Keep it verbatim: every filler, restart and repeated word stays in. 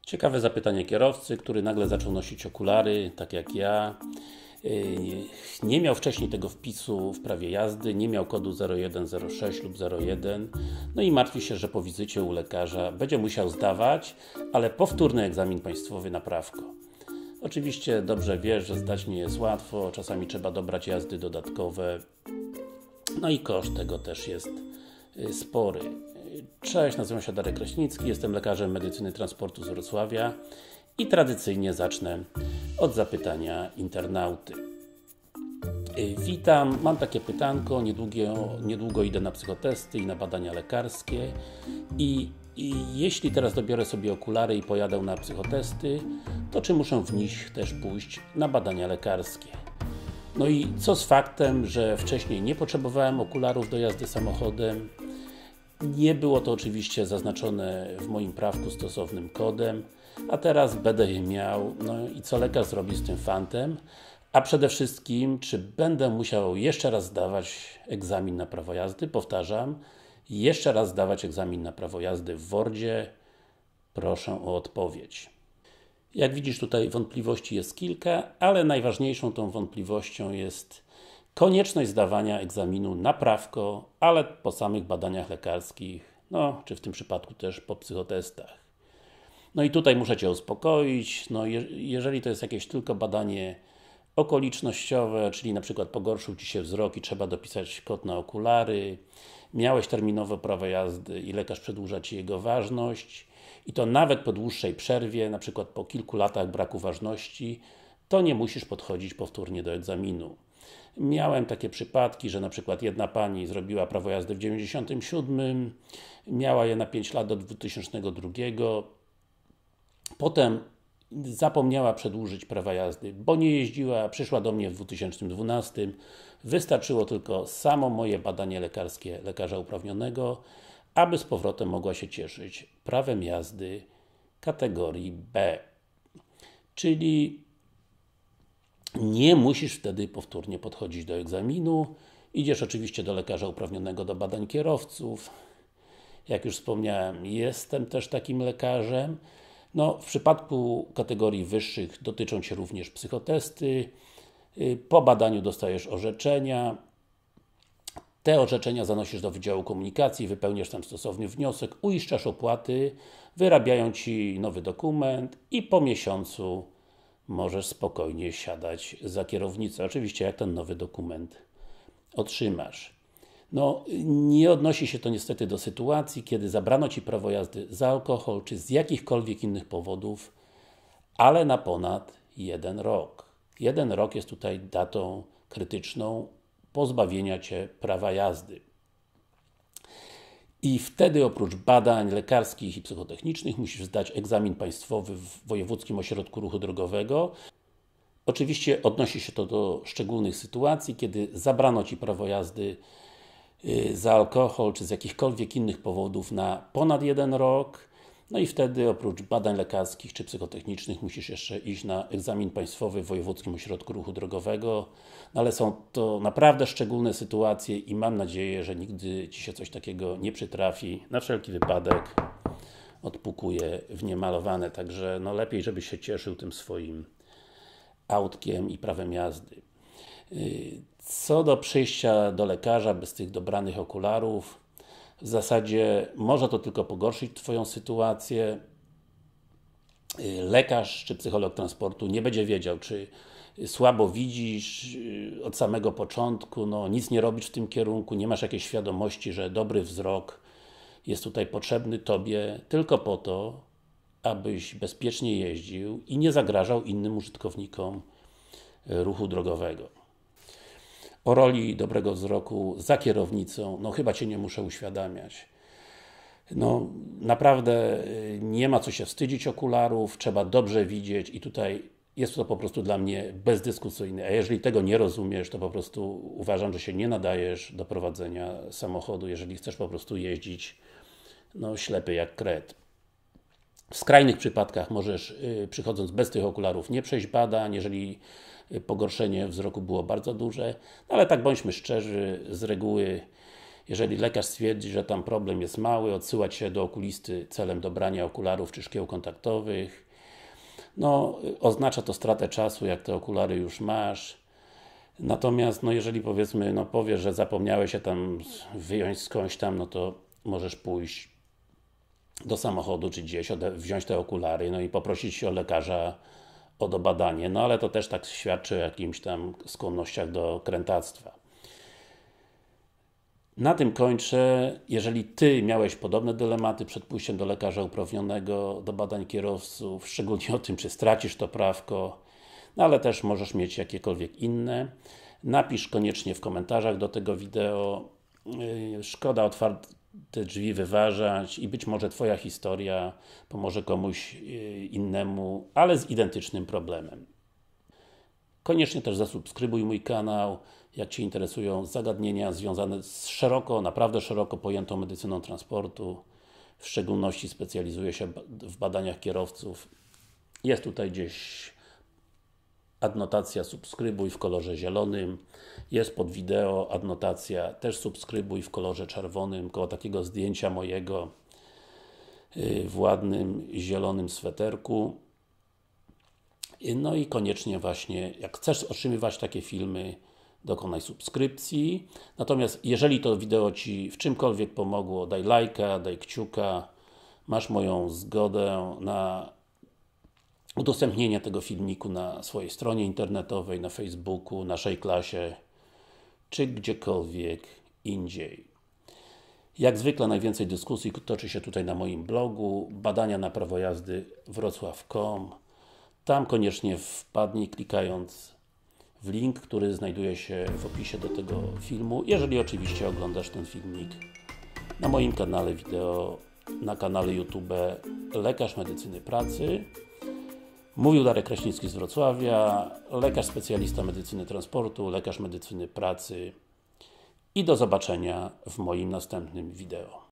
Ciekawe zapytanie kierowcy, który nagle zaczął nosić okulary, tak jak ja. Nie miał wcześniej tego wpisu w prawie jazdy, nie miał kodu zero jeden zero sześć lub zero jeden. No i martwi się, że po wizycie u lekarza będzie musiał zdawać, ale powtórny egzamin państwowy na prawko. Oczywiście dobrze wie, że zdać nie jest łatwo, czasami trzeba dobrać jazdy dodatkowe. No i koszt tego też jest spory. Cześć, nazywam się Darek Kraśnicki, jestem lekarzem medycyny transportu z Wrocławia i tradycyjnie zacznę od zapytania internauty. Witam, mam takie pytanko, niedługo, niedługo idę na psychotesty i na badania lekarskie i, i jeśli teraz dobiorę sobie okulary i pojadę na psychotesty, to czy muszę w nich też pójść na badania lekarskie? No i co z faktem, że wcześniej nie potrzebowałem okularów do jazdy samochodem? Nie było to oczywiście zaznaczone w moim prawku stosownym kodem, a teraz będę je miał, no i co lekarz zrobi z tym fantem? A przede wszystkim, czy będę musiał jeszcze raz zdawać egzamin na prawo jazdy? Powtarzam, jeszcze raz zdawać egzamin na prawo jazdy w Wordzie? Proszę o odpowiedź. Jak widzisz, tutaj wątpliwości jest kilka, ale najważniejszą tą wątpliwością jest konieczność zdawania egzaminu na prawko, ale po samych badaniach lekarskich, no, czy w tym przypadku też po psychotestach. No i tutaj muszę Cię uspokoić, no je, jeżeli to jest jakieś tylko badanie okolicznościowe, czyli na przykład pogorszył Ci się wzrok i trzeba dopisać kod na okulary, miałeś terminowe prawo jazdy i lekarz przedłuża Ci jego ważność i to nawet po dłuższej przerwie, na przykład po kilku latach braku ważności, to nie musisz podchodzić powtórnie do egzaminu. Miałem takie przypadki, że na przykład jedna pani zrobiła prawo jazdy w dziewięćdziesiątym siódmym, miała je na pięć lat do dwa tysiące drugiego, potem zapomniała przedłużyć prawa jazdy, bo nie jeździła, przyszła do mnie w dwa tysiące dwunastym, wystarczyło tylko samo moje badanie lekarskie lekarza uprawnionego, aby z powrotem mogła się cieszyć prawem jazdy kategorii B. Czyli nie musisz wtedy powtórnie podchodzić do egzaminu, idziesz oczywiście do lekarza uprawnionego do badań kierowców. Jak już wspomniałem, jestem też takim lekarzem. No, w przypadku kategorii wyższych dotyczą Cię również psychotesty. Po badaniu dostajesz orzeczenia. Te orzeczenia zanosisz do Wydziału Komunikacji, wypełniasz tam stosowny wniosek, uiszczasz opłaty, wyrabiają Ci nowy dokument i po miesiącu możesz spokojnie siadać za kierownicę. Oczywiście jak ten nowy dokument otrzymasz. No, nie odnosi się to niestety do sytuacji, kiedy zabrano Ci prawo jazdy za alkohol, czy z jakichkolwiek innych powodów, ale na ponad jeden rok. Jeden rok jest tutaj datą krytyczną pozbawienia Cię prawa jazdy. I wtedy oprócz badań lekarskich i psychotechnicznych musisz zdać egzamin państwowy w Wojewódzkim Ośrodku Ruchu Drogowego. Oczywiście odnosi się to do szczególnych sytuacji, kiedy zabrano Ci prawo jazdy za alkohol, czy z jakichkolwiek innych powodów na ponad jeden rok. No i wtedy oprócz badań lekarskich czy psychotechnicznych musisz jeszcze iść na egzamin państwowy w Wojewódzkim Ośrodku Ruchu Drogowego. No ale są to naprawdę szczególne sytuacje i mam nadzieję, że nigdy Ci się coś takiego nie przytrafi. Na wszelki wypadek odpukuję w niemalowane, także no lepiej, żebyś się cieszył tym swoim autkiem i prawem jazdy. Co do przyjścia do lekarza bez tych dobranych okularów, w zasadzie może to tylko pogorszyć Twoją sytuację. Lekarz czy psycholog transportu nie będzie wiedział, czy słabo widzisz od samego początku, no nic nie robisz w tym kierunku, nie masz jakiejś świadomości, że dobry wzrok jest tutaj potrzebny Tobie tylko po to, abyś bezpiecznie jeździł i nie zagrażał innym użytkownikom ruchu drogowego. O roli dobrego wzroku za kierownicą, no chyba Cię nie muszę uświadamiać. No naprawdę nie ma co się wstydzić okularów, trzeba dobrze widzieć i tutaj jest to po prostu dla mnie bezdyskusyjne. A jeżeli tego nie rozumiesz, to po prostu uważam, że się nie nadajesz do prowadzenia samochodu, jeżeli chcesz po prostu jeździć no ślepy jak kret. W skrajnych przypadkach możesz, przychodząc bez tych okularów, nie przejść badań, jeżeli pogorszenie wzroku było bardzo duże, no ale tak bądźmy szczerzy, z reguły Jeżeli lekarz stwierdzi, że tam problem jest mały, odsyłać się do okulisty celem dobrania okularów czy szkieł kontaktowych. No, oznacza to stratę czasu, jak te okulary już masz. Natomiast, no jeżeli powiedzmy, no powiesz, że zapomniałeś się tam wyjąć skądś tam, no to możesz pójść do samochodu czy gdzieś, wziąć te okulary, no i poprosić się o lekarza o dobadanie, no ale to też tak świadczy o jakimś tam skłonnościach do krętactwa. Na tym kończę. Jeżeli Ty miałeś podobne dylematy przed pójściem do lekarza uprawnionego do badań kierowców, szczególnie o tym, czy stracisz to prawko, no ale też możesz mieć jakiekolwiek inne, napisz koniecznie w komentarzach do tego wideo. Szkoda otwarte drzwi wyważać i być może Twoja historia pomoże komuś innemu, ale z identycznym problemem. Koniecznie też zasubskrybuj mój kanał, jak Cię interesują zagadnienia związane z szeroko, naprawdę szeroko pojętą medycyną transportu. W szczególności specjalizuję się w badaniach kierowców. Jest tutaj gdzieś adnotacja subskrybuj w kolorze zielonym. Jest pod wideo adnotacja też subskrybuj w kolorze czerwonym, koło takiego zdjęcia mojego w ładnym zielonym sweterku. No i koniecznie właśnie, jak chcesz otrzymywać takie filmy, dokonaj subskrypcji. Natomiast jeżeli to wideo Ci w czymkolwiek pomogło, daj lajka, daj kciuka. Masz moją zgodę na udostępnienie tego filmiku na swojej stronie internetowej, na Facebooku, naszej klasie, czy gdziekolwiek indziej. Jak zwykle najwięcej dyskusji toczy się tutaj na moim blogu, badania na prawo jazdy wrocław kropka com. Tam koniecznie wpadnij, klikając w link, który znajduje się w opisie do tego filmu, jeżeli oczywiście oglądasz ten filmik na moim kanale wideo, na kanale YouTube Lekarz Medycyny Pracy. Mówił Darek Kraśnicki z Wrocławia, lekarz specjalista medycyny transportu, lekarz medycyny pracy i do zobaczenia w moim następnym wideo.